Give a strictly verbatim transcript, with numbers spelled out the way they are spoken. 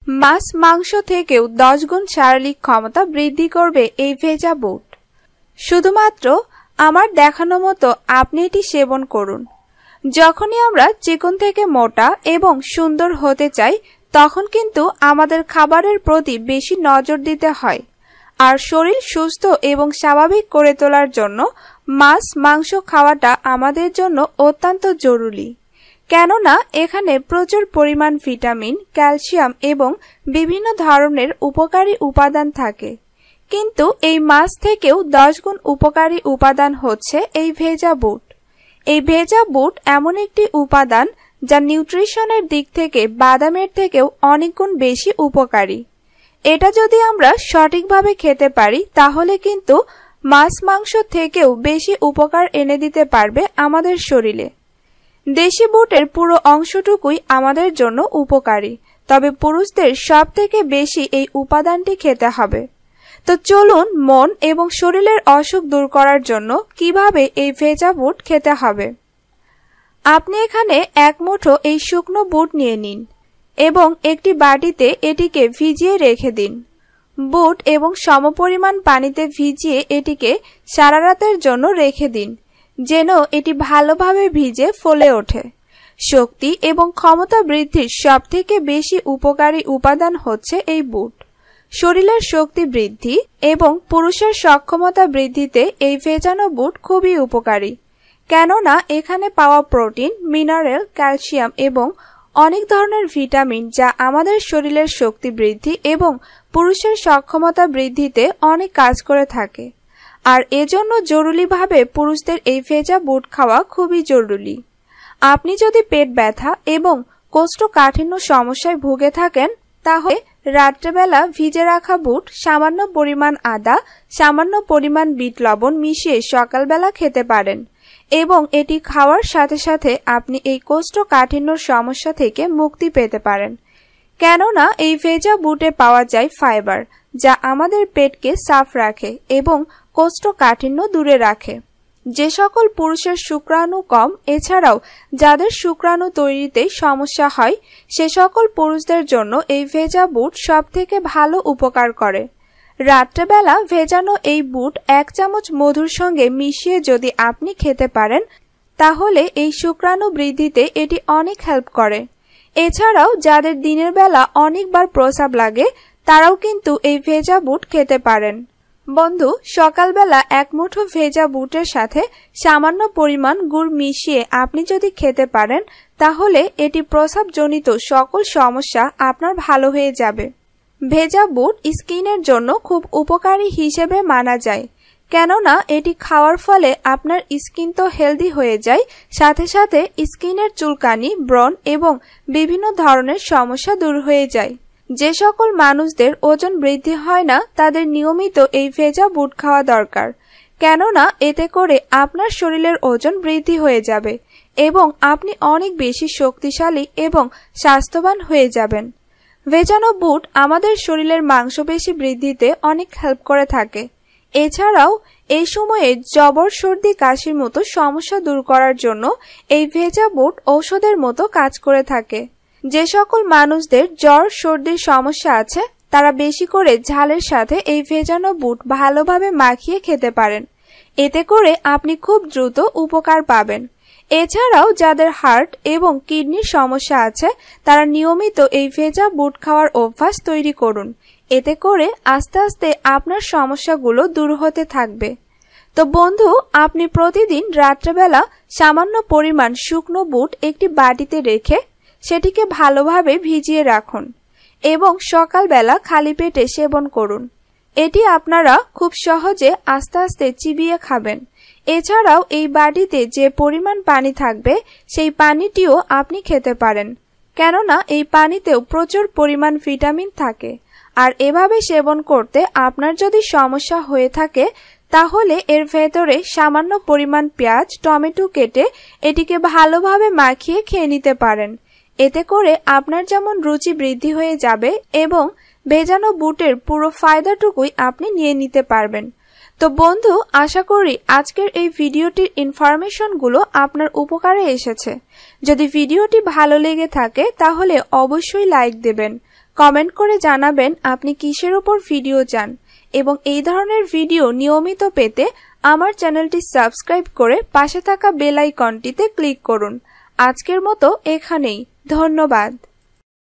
মাছ মাংস থেকেও দশ গুণ শারীরিক ক্ষমতা বৃদ্ধি করবে এই ভেজা বুট। শুধুমাত্র আমার দেখানো মতো আপনি এটি সেবন করুন। যখনই আমরা চিকন থেকে মোটা এবং সুন্দর হতে চাই তখন কিন্তু আমাদের খাবারের প্রতি বেশি নজর দিতে হয়। আর শরীর সুস্থ এবং স্বাভাবিক করে তোলার জন্য মাছ মাংস খাওয়াটা আমাদের জন্য অত্যন্ত জরুরি। কেননা এখানে প্রচুর পরিমাণ ভিটামিন, ক্যালসিয়াম এবং বিভিন্ন ধরনের উপকারী উপাদান থাকে। কিন্তু এই মাছ থেকেও দশ গুণ উপকারী উপাদান হচ্ছে এই ভেজা বুট। এই ভেজা বুট এমন একটি উপাদান যা নিউট্রিশনের দিক থেকে বাদামের থেকেও অনেক গুণ বেশি উপকারী। এটা যদি আমরা সঠিকভাবে খেতে পারি তাহলে কিন্তু মাছ মাংস থেকেও বেশি উপকার এনে দিতে পারবে আমাদের শরীরে। দেশি বুটের পুরো অংশটুকুই আমাদের জন্য উপকারী, তবে পুরুষদের সব থেকে বেশি এই উপাদানটি খেতে হবে। তো চলুন মন এবং শরীরের অসুখ দূর করার জন্য কিভাবে এই ভেজা বুট খেতে হবে। আপনি এখানে এক মুঠো এই শুকনো বুট নিয়ে নিন এবং একটি বাটিতে এটিকে ভিজিয়ে রেখে দিন। বুট এবং সমপরিমাণ পানিতে ভিজিয়ে এটিকে সারা রাতের জন্য রেখে দিন, যেন এটি ভালোভাবে ভিজে ফলে ওঠে। শক্তি এবং ক্ষমতা বৃদ্ধির সবথেকে বেশি উপকারী উপাদান হচ্ছে এই বুট। শরীরের শক্তি বৃদ্ধি এবং পুরুষের সক্ষমতা বৃদ্ধিতে এই ভেজানো বুট খুবই উপকারী। কেননা এখানে পাওয়া প্রোটিন, মিনারেল, ক্যালসিয়াম এবং অনেক ধরনের ভিটামিন যা আমাদের শরীরের শক্তি বৃদ্ধি এবং পুরুষের সক্ষমতা বৃদ্ধিতে অনেক কাজ করে থাকে। আর এজন্য জরুরিভাবে পুরুষদের এই ভেজা বুট খাওয়া খুবই জরুরি। আপনি যদি পেট ব্যথা এবং কোষ্ঠকাঠিন্য সমস্যায় ভুগে থাকেন তাহলে রাত্রেবেলা ভিজে রাখা বুট, সামান্য পরিমাণ আদা, সামান্য পরিমাণ বিট লবণ মিশিয়ে সকালবেলা খেতে পারেন এবং এটি খাওয়ার সাথে সাথে আপনি এই কোষ্ঠকাঠিন্যর সমস্যা থেকে মুক্তি পেতে পারেন। কেননা এই ভেজা বুটে পাওয়া যায় ফাইবার, যা আমাদের পেটকে সাফ রাখে এবং কোষ্ঠকাঠিন্য দূরে রাখে। যে সকল পুরুষের শুক্রাণু কম, এছাড়াও যাদের শুক্রাণু তৈরিতে সমস্যা হয়, সে সকল পুরুষদের জন্য এই ভেজা বুট সব থেকে ভালো উপকার করে। রাত্রেবেলা ভেজানো এই বুট এক চামচ মধুর সঙ্গে মিশিয়ে যদি আপনি খেতে পারেন তাহলে এই শুক্রাণু বৃদ্ধিতে এটি অনেক হেল্প করে। এছাড়াও যাদের দিনের বেলা অনেকবার প্রস্রাব লাগে তারাও কিন্তু এই ভেজা বুট খেতে পারেন। বন্ধু, সকালবেলা এক মুঠো ভেজা বুটের সাথে সামান্য পরিমাণ গুড় মিশিয়ে আপনি যদি খেতে পারেন তাহলে এটি প্রস্রাবজনিত সকল সমস্যা আপনার ভালো হয়ে যাবে। ভেজা বুট স্কিনের জন্য খুব উপকারী হিসেবে মানা যায়, কেননা এটি খাওয়ার ফলে আপনার স্কিন তো হেলদি হয়ে যায়, সাথে সাথে স্কিনের চুলকানি, ব্রণ এবং বিভিন্ন ধরনের সমস্যা দূর হয়ে যায়। যে সকল মানুষদের ওজন বৃদ্ধি হয় না তাদের নিয়মিত এই ভেজা বুট খাওয়া দরকার, কেননা এতে করে আপনার শরীরের ওজন বৃদ্ধি হয়ে যাবে এবং আপনি অনেক বেশি শক্তিশালী এবং স্বাস্থ্যবান হয়ে যাবেন। ভেজানো বুট আমাদের শরীরের মাংসপেশি বৃদ্ধিতে অনেক হেল্প করে থাকে। এছাড়াও এই সময়ে জবর, সর্দি, কাশির মতো সমস্যা দূর করার জন্য এই ভেজা বুট ঔষধের মতো কাজ করে থাকে। যে সকল মানুষদের জ্বর, সর্দির সমস্যা আছে তারা বেশি করে ঝালের সাথে এই ভেজানো বুট ভালোভাবে মাখিয়ে খেতে পারেন। এতে করে আপনি খুব দ্রুত উপকার পাবেন। এছাড়াও যাদের হার্ট এবং কিডনির সমস্যা আছে তারা নিয়মিত এই ভেজা বুট খাওয়ার অভ্যাস তৈরি করুন। এতে করে আস্তে আস্তে আপনার সমস্যাগুলো দূর হতে থাকবে। তো বন্ধু, আপনি প্রতিদিন রাত্রেবেলা সামান্য পরিমাণ শুকনো বুট একটি বাটিতে রেখে সেটিকে ভালোভাবে ভিজিয়ে রাখুন এবং সকালবেলা খালি পেটে সেবন করুন। এটি আপনারা খুব সহজে আস্তে আস্তে চিবিয়ে খাবেন। এছাড়াও এই বাটিতে যে পরিমাণ পানি থাকবে সেই পানিটিও আপনি খেতে পারেন, কেননা এই পানিতেও প্রচুর পরিমাণ ভিটামিন থাকে। আর এভাবে সেবন করতে আপনার যদি সমস্যা হয়ে থাকে তাহলে এর ভেতরে সামান্য পরিমাণ পেঁয়াজ, টমেটো কেটে এটিকে ভালোভাবে মাখিয়ে খেয়ে নিতে পারেন। এতে করে আপনার যেমন রুচি বৃদ্ধি হয়ে যাবে এবং ভেজানো বুটের পুরো ফায়দাটুকুই আপনি নিয়ে নিতে পারবেন। তো বন্ধু, আশা করি আজকের এই ভিডিওটির ইনফরমেশনগুলো আপনার উপকারে এসেছে। যদি ভিডিওটি ভালো লেগে থাকে তাহলে অবশ্যই লাইক দেবেন, কমেন্ট করে জানাবেন আপনি কিসের উপর ভিডিও চান এবং এই ধরনের ভিডিও নিয়মিত পেতে আমার চ্যানেলটি সাবস্ক্রাইব করে পাশে থাকা বেল আইকনটিতে ক্লিক করুন। আজকের মতো এখানেই, ধন্যবাদ।